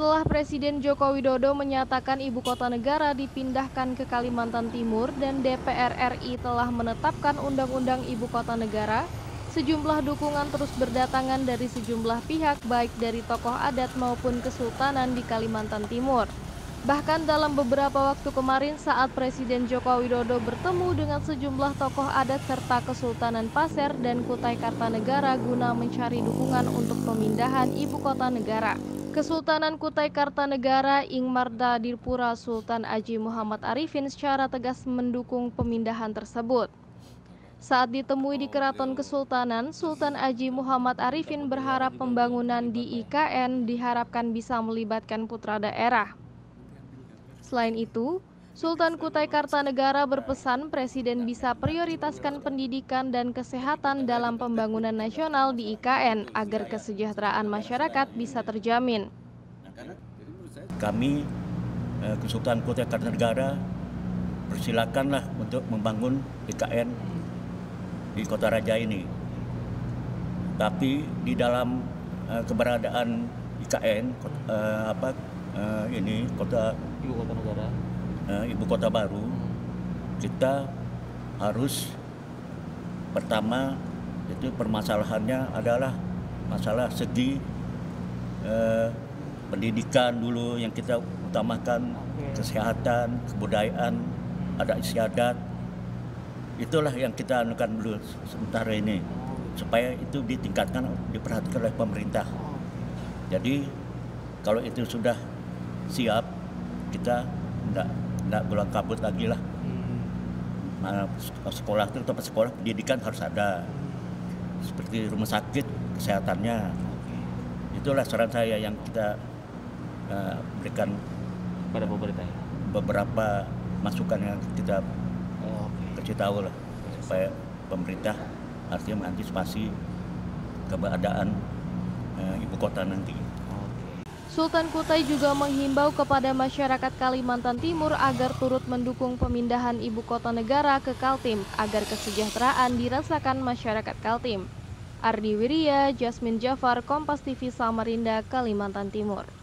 Setelah Presiden Joko Widodo menyatakan ibu kota negara dipindahkan ke Kalimantan Timur dan DPR RI telah menetapkan Undang-Undang Ibu Kota Negara, sejumlah dukungan terus berdatangan dari sejumlah pihak baik dari tokoh adat maupun kesultanan di Kalimantan Timur. Bahkan dalam beberapa waktu kemarin saat Presiden Joko Widodo bertemu dengan sejumlah tokoh adat serta Kesultanan Pasir dan Kutai Kartanegara guna mencari dukungan untuk pemindahan ibu kota negara. Kesultanan Kutai Kartanegara Ingmarda Dirpura Sultan Aji Muhammad Arifin secara tegas mendukung pemindahan tersebut. Saat ditemui di Keraton Kesultanan, Sultan Aji Muhammad Arifin berharap pembangunan di IKN diharapkan bisa melibatkan putra daerah. Selain itu, Sultan Kutai Kartanegara berpesan Presiden bisa prioritaskan pendidikan dan kesehatan dalam pembangunan nasional di IKN agar kesejahteraan masyarakat bisa terjamin. Kami, Kesultanan Kutai Kartanegara, persilakanlah untuk membangun IKN di Kota Raja ini. Tapi di dalam keberadaan IKN, Ibu kota negara, ibu kota baru, kita harus pertama itu permasalahannya adalah masalah segi pendidikan dulu yang kita utamakan, kesehatan, kebudayaan, adat istiadat. Itulah yang kita anukan dulu sementara ini supaya itu ditingkatkan, diperhatikan oleh pemerintah. Jadi kalau itu sudah siap, kita tidak bulan kabut lagi lah. Sekolah itu tempat sekolah pendidikan harus ada, seperti rumah sakit kesehatannya. Itulah saran saya yang kita berikan pada pemerintah. Beberapa masukan yang kita kasih tahu lah supaya pemerintah artinya mengantisipasi keberadaan ibu kota nanti. Sultan Kutai juga menghimbau kepada masyarakat Kalimantan Timur agar turut mendukung pemindahan ibu kota negara ke Kaltim agar kesejahteraan dirasakan masyarakat Kaltim. Ardi Wirya, Jasmine Jafar, Kompas TV Samarinda, Kalimantan Timur.